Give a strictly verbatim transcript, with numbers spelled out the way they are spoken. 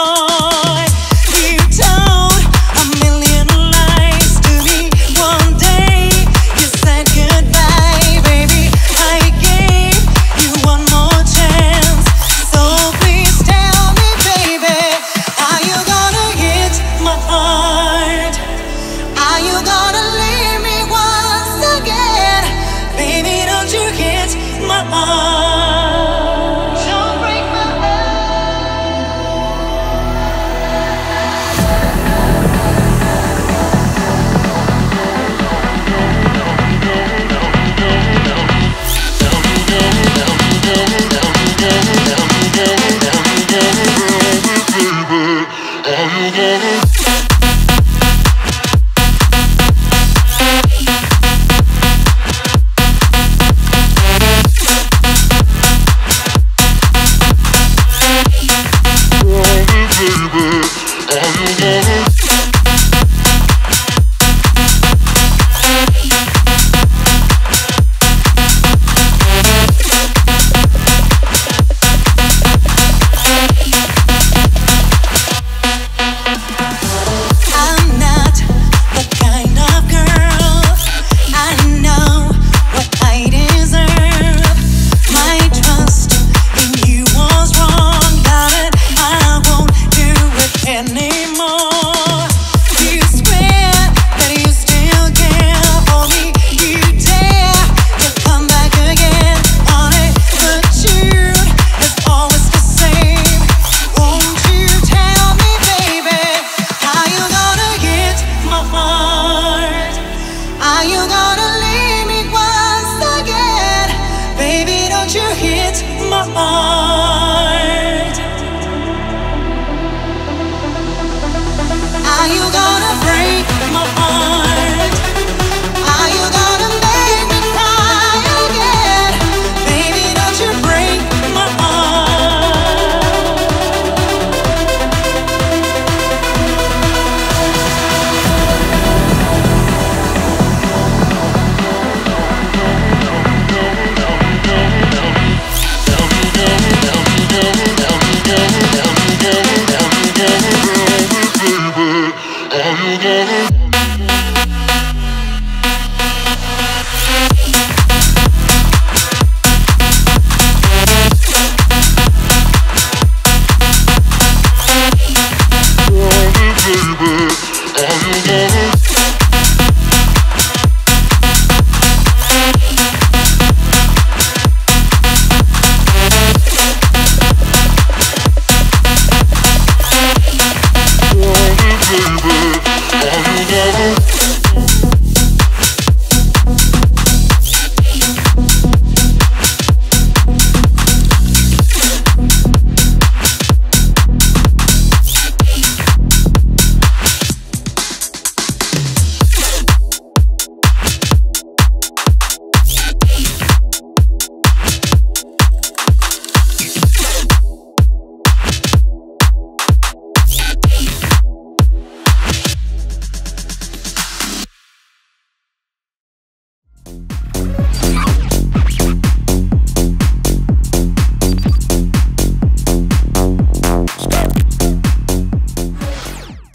boy. You told a million lies to me. One day you said goodbye, baby. I gave you one more chance, so please tell me, baby, are you gonna hit my heart? Are you gonna leave me once again? Baby, don't you hit my heart. Don't break my Are you gonna